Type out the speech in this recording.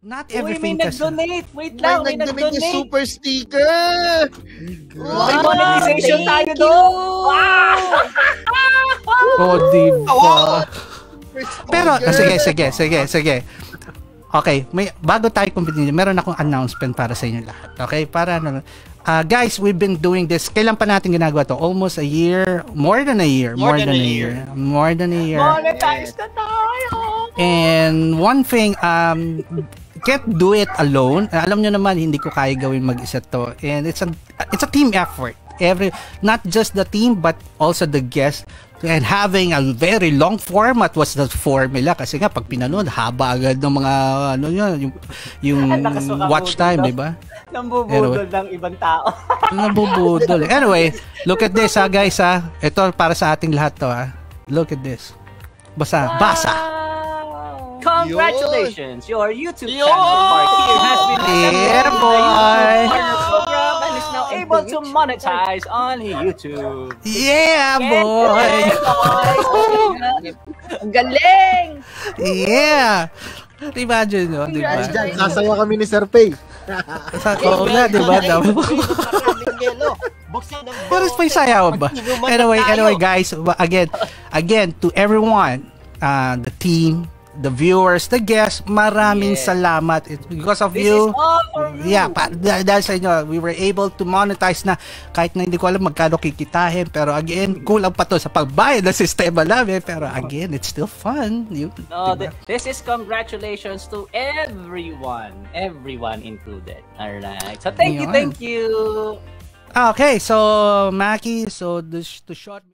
Not Uy, everything may kasi. nag-donate. Wait lang, may nag-donate yung nag-donate. super sticker. May monetization tayo doon. Oh, diba? Pero, Sticker. sige. Okay, bago tayo continue, meron akong announcement para sa inyo lahat. Okay, para guys, we've been doing this. Kailan pa natin ginagawa to? Almost a year, more than a year. Monetize na tayo. And one thing, can't do it alone. Alam nyo naman, hindi ko kaya gawin mag-isa to. And it's a team effort. Not just the team, but also the guests. And having a very long format was the formula. Kasi nga, pag pinanood, haba agad ng mga, yung watch time, di ba? Nambubudol ng ibang tao. Nambubudol. Anyway, look at this, guys, Ito, para sa ating lahat to, Look at this. Basa. Congratulations! Your YouTube channel, Marc, here has been accepted boy! program and is now able to monetize on YouTube. Yeah, boy! Ang galing! Yeah! Imagine, no? Diba? Sasaya kami ni Sir Phey. Oo nga, diba? Pero may sayaw ba? Anyway, guys, again, to everyone, the team, the viewers, the guests, maraming salamat. It's because of you. Yeah, dahil sa inyo, we were able to monetize na kahit na hindi ko alam magkano kikitahin. Pero again, kulang pa to sa pagbayad ng sistema namin. Pero again, it's still fun. This is congratulations to everyone included. Alright. So thank you. Okay, so Mackie, so to short